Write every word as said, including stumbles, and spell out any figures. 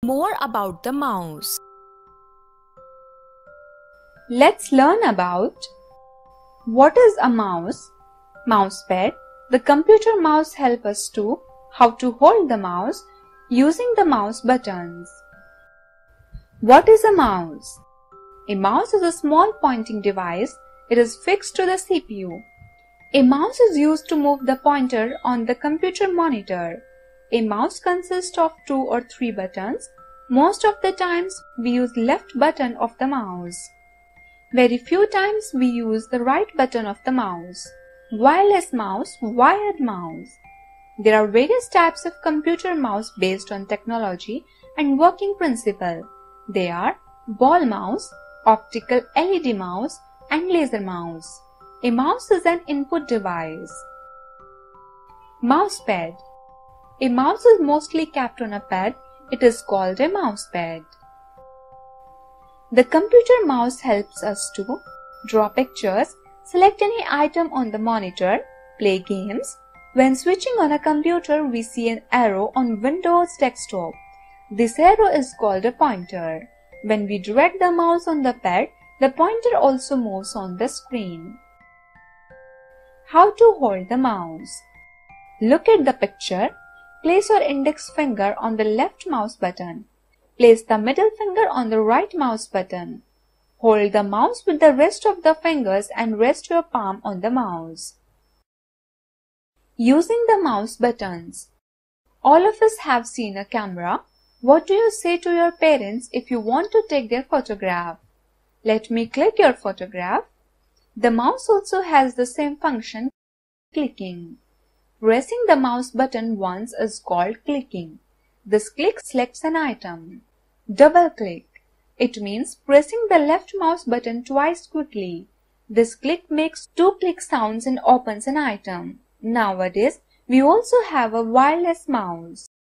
more about the mouse. Let's learn about what is a mouse, mousepad. The computer mouse helps us to how to hold the mouse using the mouse buttons. What is a mouse? A mouse is a small pointing device. It is fixed to the C P U. A mouse is used to move the pointer on the computer monitor. A mouse consists of two or three buttons. Most of the times we use left button of the mouse. Very few times we use the right button of the mouse. Wireless mouse, wired mouse. There are various types of computer mouse based on technology and working principle. They are ball mouse, optical L E D mouse, and laser mouse. A mouse is an input device. Mousepad. A mouse is mostly kept on a pad. It is called a mousepad. The computer mouse helps us to draw pictures, select any item on the monitor, play games. When switching on a computer, we see an arrow on Windows desktop. This arrow is called a pointer. When we drag the mouse on the pad, the pointer also moves on the screen. How to hold the mouse? Look at the picture. Place your index finger on the left mouse button. Place the middle finger on the right mouse button. Hold the mouse with the rest of the fingers and rest your palm on the mouse. Using the mouse buttons. All of us have seen a camera. What do you say to your parents if you want to take their photograph? Let me click your photograph. The mouse also has the same function, clicking. Pressing the mouse button once is called clicking. This click selects an item. Double click. It means pressing the left mouse button twice quickly. This click makes two click sounds and opens an item. Nowadays, we also have a wireless mouse.